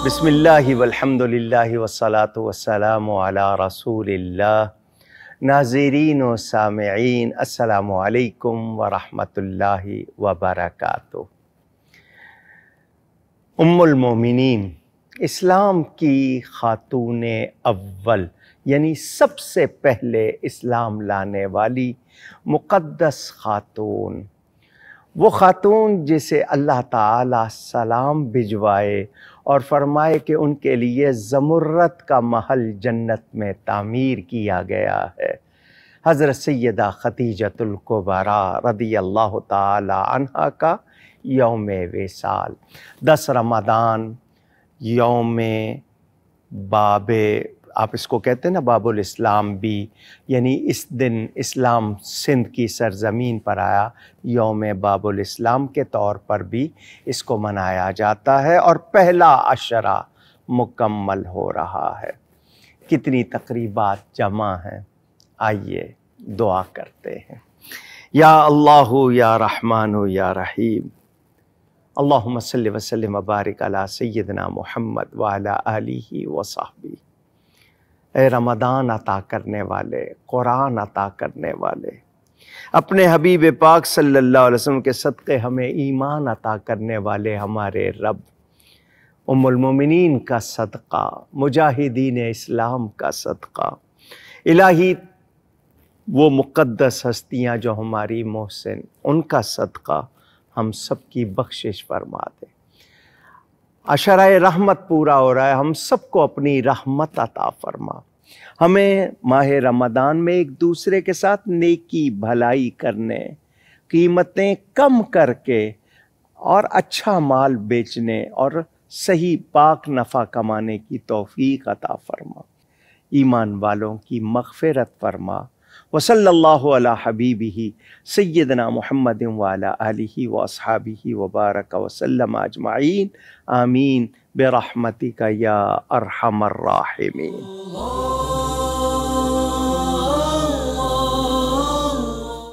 बिस्मिल्लाहि वल्हम्दुलिल्लाहि वस्सलातु वस्सलामु अला रसूलिल्लाह। नाज़रीन व सामिईन, अस्सलामु अलैकुम व रहमतुल्लाहि व बरकातुहू। उम्मुल मोमिनीन, इस्लाम की खातूने अव्वल यानी सबसे पहले इस्लाम लाने वाली मुक़द्दस खातून, वो खातून जिसे अल्लाह ताला सलाम भिजवाए और फरमाए कि उनके लिए ज़मुर्रत का महल जन्नत में तामीर किया गया है, हज़रत सैयदा खदीजतुल कुबरा रदियल्लाहु ताला अन्हा का यौमे विसाल 10 रमज़ान, यौमे बाबे, आप इसको कहते हैं ना बाबुल इस्लाम भी, यानी इस दिन इस्लाम सिंध की सरज़मीन पर आया। यौम बाबुल इस्लाम के तौर पर भी इसको मनाया जाता है और पहला अशरा मुकम्मल हो रहा है। कितनी तक़रीबात जमा हैं, आइए दुआ करते हैं। या अल्लाहु या रहमानु या रहीम, अल्लाहुम्मा सल्लि व सल्लिम व बारिक अला सय्यिदना मुहम्मद व अला आलिहि व सहबी। ए रमज़ान अता करने वाले, कुरान अता करने वाले, अपने हबीब पाक सल्लल्लाहु अलैहि वसल्लम के सदक़े हमें ईमान अता करने वाले हमारे रब, उम्मुल मोमिनीन का सदक़ा, मुजाहिदीन इस्लाम का सदक़ा, इलाही वो मुक़द्दस हस्तियाँ जो हमारी मोहसिन, उनका सदक़ा हम सब की बख्शिश फरमा दे। अशराए रहमत पूरा हो रहा है, हम सबको अपनी रहमत अता फरमा। हमें माह रमज़ान में एक दूसरे के साथ नेकी भलाई करने, कीमतें कम करके और अच्छा माल बेचने और सही पाक नफ़ा कमाने की तौफ़ीक़ अता फरमा। ईमान वालों की मग़फ़िरत फरमा। वसल्लल्लाहु अला हबीबिही सय्यदना मुहम्मदिन व अला आलिहि व अस्हाबिहि व बारक वसल्लम अजमाइन। आमीन बिरहमतिका या अरहमर राहिमीन।